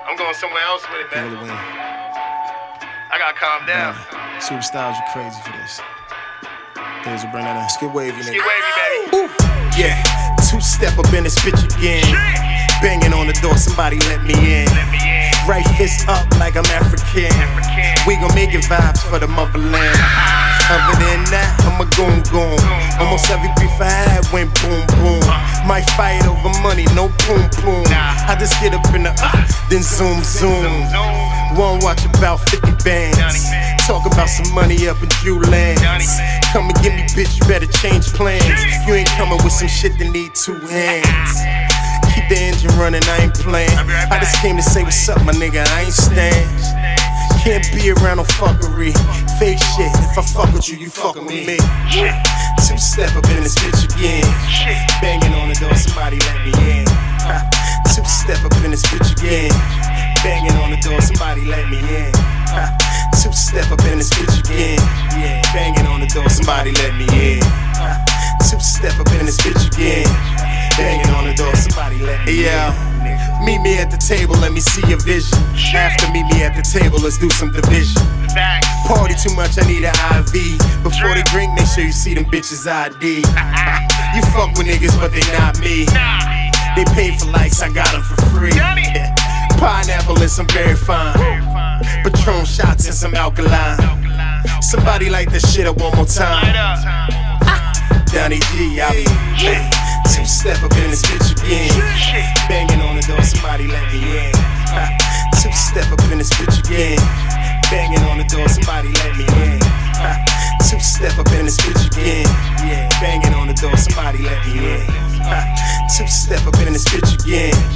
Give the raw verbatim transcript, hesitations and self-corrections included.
I'm going somewhere else with it, man. Really I gotta calm down. Nah, Superstars, you crazy for this. Things will bring that in. Let's get wavy, nigga. Get wavy, baby. Ooh. Yeah, two-step up in this bitch again. Banging on the door, somebody let me in. Let me in. Right fist up like I'm African. African. We gon' make it vibes for the motherland. Other than that, I'm a goon goon. Almost every beef I had went boom boom. Might fight over money, no boom boom. I just get up in the uh, then zoom zoom. Won't watch about fifty bands. Talk about some money up in Jew lands. Come and get me, bitch, you better change plans. You ain't coming with some shit that need two hands. Keep the engine running, I ain't playing. I just came to say what's up, my nigga, I ain't stand. Can't be around no fuckery. Fake shit, if I fuck with you, you fuckin' with me. Two-step up in this bitch again. Banging on the door, somebody let me in. Two-step up in this bitch again. Banging on the door, somebody let me in. Two-step up in this bitch again. Banging on the door, somebody let me in. Two-step up in this bitch again. Banging on the door, somebody let me in. Yeah. Meet me at the table, let me see your vision. After meet me at the table, let's do some division. Party too much, I need an I V. Before they drink, make sure you see them bitches I D. You fuck with niggas, but they not me. They pay for likes, I got them for free. Pineapple and some very fine. Patron shots and some alkaline. Somebody light this shit up one more time. Donnie G, I be two-step up in this bitch again. Banging on the door, somebody let me in. Two-step up in this bitch again. Banging on the door, somebody let me in. Two-step up in this bitch again. Banging on the door, somebody let me in. Two-step up in this bitch again.